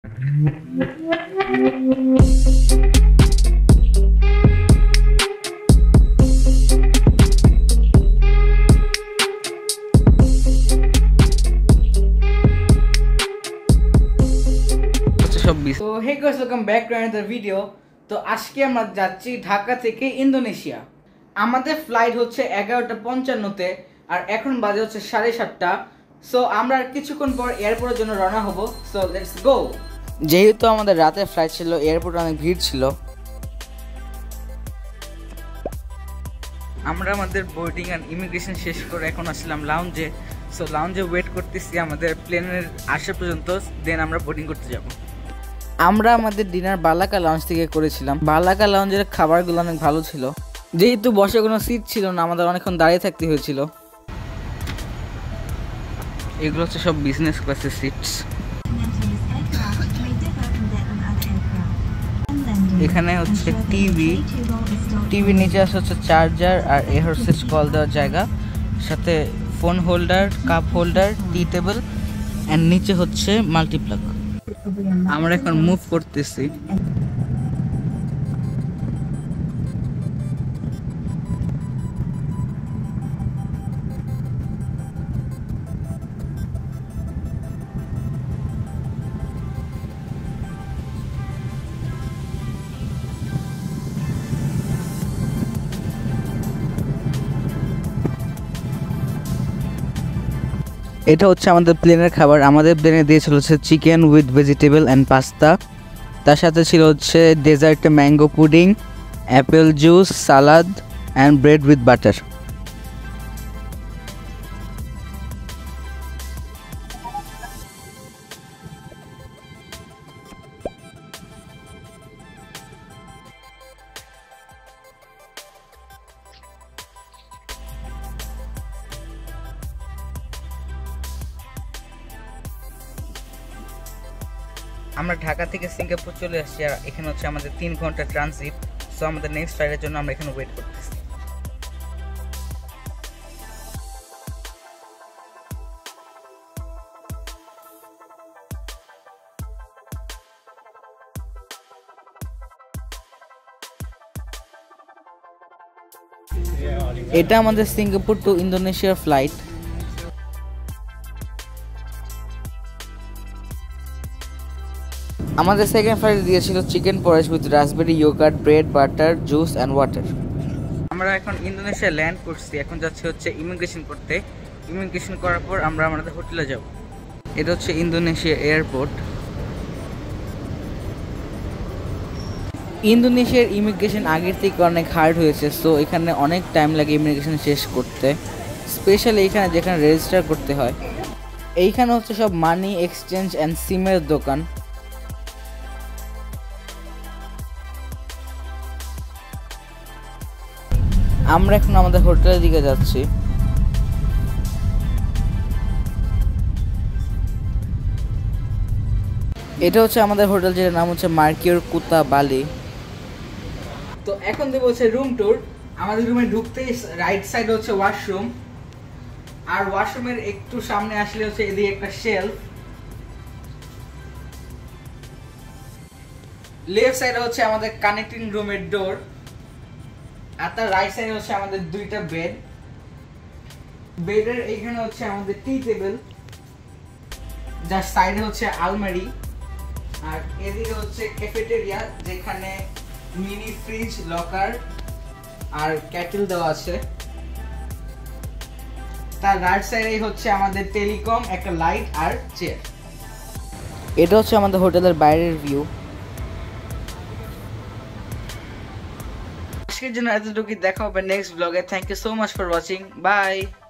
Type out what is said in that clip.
তো hey guys, welcome back to another video. তো আজকে আমরা যাচ্ছি ঢাকা থেকে ইন্দোনেশিয়া। আমাদের ফ্লাইট হচ্ছে 11:55-তে আর এখন বাজে হচ্ছে 7:30। সো আমরা কিছুক্ষণ পর এয়ারপোর্টের জন্য রওনা হব। So let's go. যেহেতু আমাদের রাতের ফ্লাইট ছিল, এয়ারপোর্টে অনেক ভিড় ছিল। আমরা আমাদের বোর্ডিং অ্যান্ড ইমিগ্রেশন শেষ করে এখন আসলাম লাউঞ্জে। সো লাউঞ্জে ওয়েট করতেছি আমাদের প্লেনের আসা পর্যন্ত, দেন আমরা বোর্ডিং করতে যাব। আমরা আমাদের ডিনার বালাকা লাউঞ্জ থেকে করেছিলাম। বালাকা লাউঞ্জের খাবারগুলো অনেক ভালো ছিল। যেহেতু বসে কোনো সিট ছিল না, আমাদের অনেকক্ষণ দাঁড়িয়ে থাকতে হয়েছিল। এগুলো হচ্ছে সব বিজনেস ক্লাসের সিটস। এখানে হচ্ছে টিভি নিচে আসে হচ্ছে চার্জার, আর এ হচ্ছে কল দেওয়ার জায়গা, সাথে phone holder, cup holder, tea table, and নিচে হচ্ছে মাল্টিপ্লাগ। আমরা এখন মুভ করতেছি। এটা হচ্ছে আমাদের প্লেনের খাবার। আমাদের প্লেনে দিয়েছিল হচ্ছে chicken with vegetable and pasta. তার সাথে ছিল হচ্ছে ডেজার্টে mango pudding, apple juice, salad and bread with butter. আমরা ঢাকা থেকে সিঙ্গাপুর চলে আসছি, আর এখানে হচ্ছে আমাদের 3 ঘন্টা ট্রানজিট। সো আমাদের নেক্সট ফ্লাইটের জন্য আমরা এখানে ওয়েট করতেছি। এটা আমাদের সিঙ্গাপুর টু ইন্দোনেশিয়ার ফ্লাইট। আমাদের সেকেন্ড ফ্লাইটে দিয়েছিল chicken porridge with raspberry, yoghurt, bread, butter, juice and water. আমরা এখন ইন্দোনেশিয়া ল্যান্ড করছি। এখন যাচ্ছি হচ্ছে ইমিগ্রেশন করতে। ইমিগ্রেশন করার পর আমরা আমাদের হোটেলে যাব। এটা হচ্ছে ইন্দোনেশিয়া এয়ারপোর্ট। ইন্দোনেশিয়ার ইমিগ্রেশন আগের থেকে অনেক হার্ড হয়েছে। সো এখানে অনেক টাইম লাগে ইমিগ্রেশন শেষ করতে, স্পেশালি এইখানে যেখানে রেজিস্টার করতে হয়। এইখানে হচ্ছে সব মানি এক্সচেঞ্জ অ্যান্ড সিমের দোকান। আমরা এখন আমাদের হোটেলের দিকে যাচ্ছি। এটা হচ্ছে আমাদের হোটেল, যেটার নাম হচ্ছে মার্কিওর কুতা বালি। তো এখন দেবো হচ্ছে রুম ট্যুর। আমাদের রুমে ঢুকতেই রাইট সাইডে হচ্ছে ওয়াশরুম, আর ওয়াশরুমের একটু সামনে আসলে হচ্ছে এদিকে একটা শেলফ। লেফট সাইডে হচ্ছে আমাদের কানেক্টিং রুমের ডোর, আর তার রাইট সাইডে হচ্ছে আমাদের 2টা বেড। বেডের এইখানে হচ্ছে আমাদের টি টেবিল, যার সাইডে হচ্ছে আলমারি, আর এদিকে হচ্ছে ক্যাফেটেরিয়া, যেখানে মিনি ফ্রিজ, লকার আর ক্যাটেল দেওয়া আছে। তার রাইট সাইডে হচ্ছে আমাদের টেলিকম, একটা লাইট আর চেয়ার। এটা হচ্ছে আমাদের হোটেলের বাইরের ভিউ। আজকের জন্য এতটুকুই, দেখা হবে নেক্সট ব্লগে। Thank you so much for watching. By.